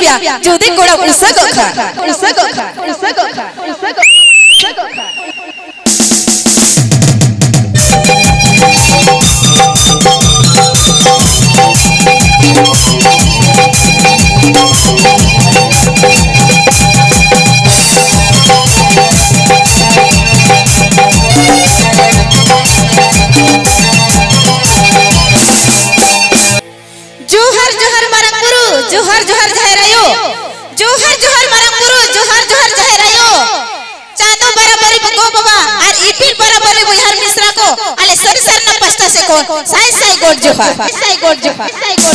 दुलुपिया जुदी कोड़ा उसको खा जोहर जोहर मरंगुरु जोहर जोहर जहरायो जोहर जोहर मरंगुरु जोहर जोहर जहरायो चांदो बराबरी बगो बाबा और इपिल बराबरी बुझार मिश्रा को अले सर सर न पस्ता से कौन साई साई गोड जोहर साई गोड जोहर साई गोड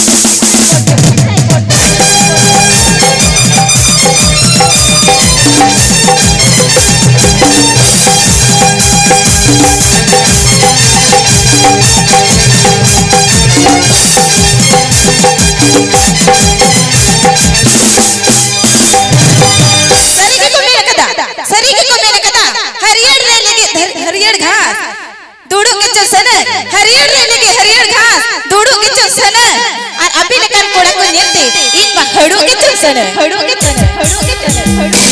हरियर घास दूड़ो के चसन हरियर रे लगे हरियर घास दूड़ो के चसन और अभी लेकर कोड़ा को नियते इन खड़ो के चसन खड़ो के चसन खड़ो के चसन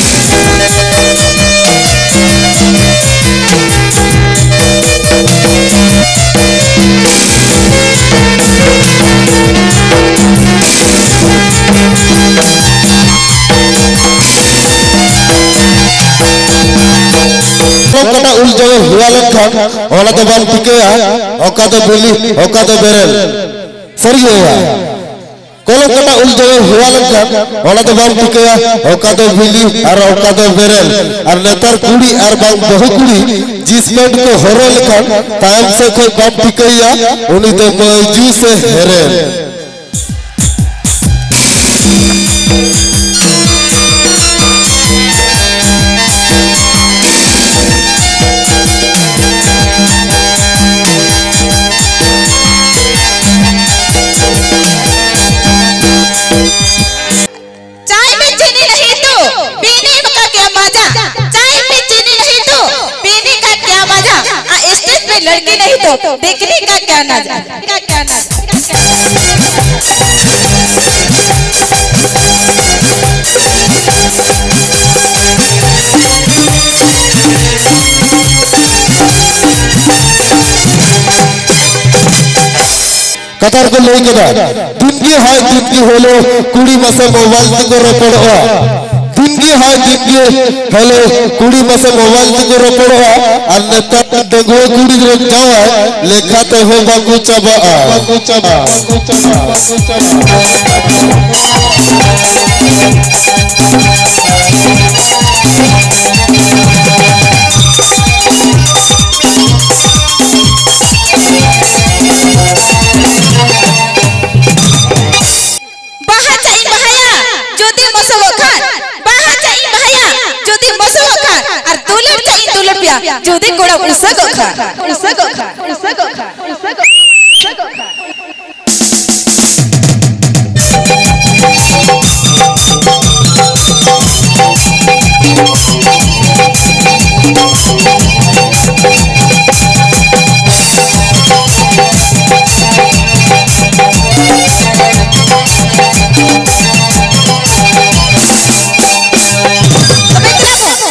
कटा उल जगह हुआ लखन ओला तो बाल टिके ओका तो बोली ओका तो बेरल सही हुआ कोलो कटा उल जगह हुआ लखन ओला तो बाल टिके ओका तो बोली और ओका तो बेरल और नेतर कुड़ी और बाल बहु कुड़ी जिस पेट को हरो लखन टाइम से कोई बाल टिके उन्हीं तो मौजू से हेरे लड़की नहीं तो देखने का क्या नजारा कतार को लेके दा दुनगी हाय दुनगी होलो कुड़ी मसे मोबाइल को रपड़वा दुनगी हाय दुनगी हेलो कुड़ी मसे मोबाइल को रपड़वा और नेता डगो कुड़ी रे जावा लेखा तो हो बागु चबा जुदी कोड़ा उसको खा